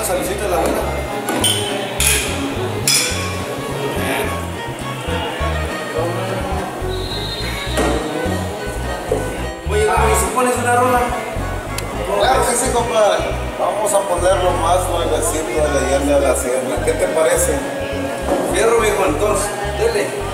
salucita de la buena. Oye, ¿y si pones una rola? Claro que sí, compadre. Vamos a ponerlo más nuevecito de Leyenda de la Sierra. ¿Qué te parece? Fierro, viejo, entonces, dele.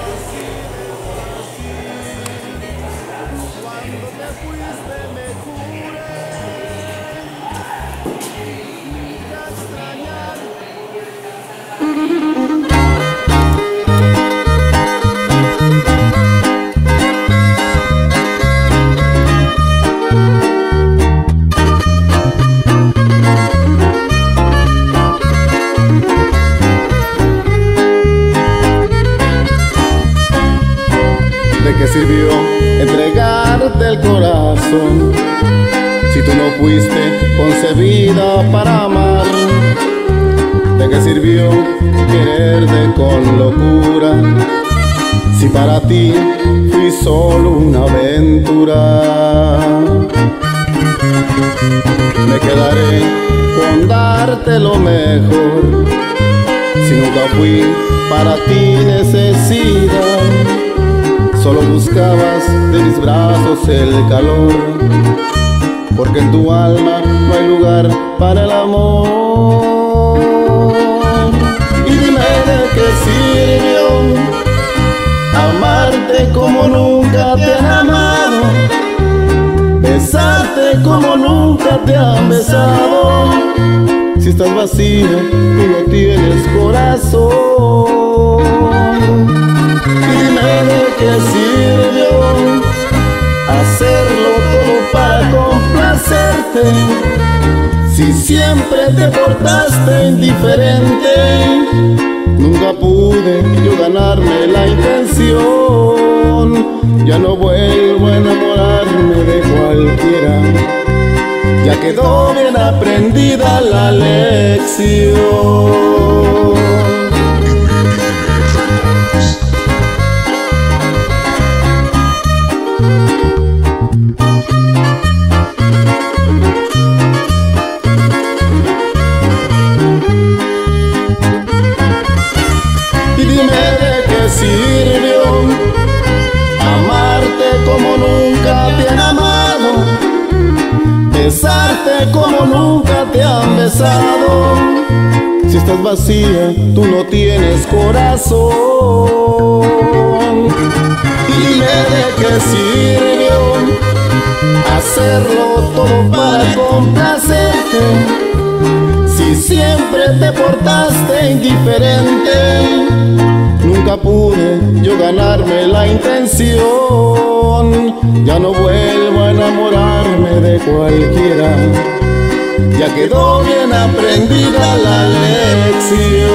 ¿De qué sirvió entregarte el corazón si tú no fuiste concebida para amar? ¿De qué sirvió quererte con locura si para ti fui solo una aventura? Me quedaré con darte lo mejor si nunca fui para ti necesidad. Solo buscabas de mis brazos el calor, porque en tu alma no hay lugar para el amor. Y dime de qué sirvió amarte como nunca te han amado, besarte como nunca te han besado, si estás vacío y no tienes corazón. Y dime de qué sirvió hacerlo todo para complacerte, si siempre te portaste indiferente. Nunca pude yo ganarme la intención, ya no vuelvo a enamorarme de cualquiera, ya quedó bien aprendida la lección. Y dime de qué sirvió amarte como nunca te han amado, besarte como nunca te han besado, si estás vacía tú no tienes corazón. Y dime de qué sirvió hacerlo todo para complacerte, si siempre te portaste indiferente. Nunca pude yo ganarme la intención, ya no vuelvo a enamorarme de cualquiera, ya quedó bien aprendida la lección.